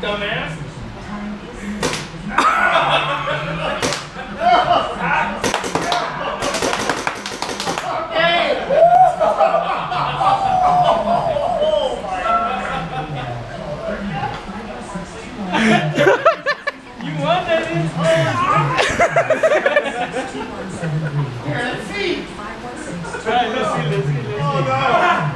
dumbass. You won that. Here, let's see. All right, let's see. Oh no.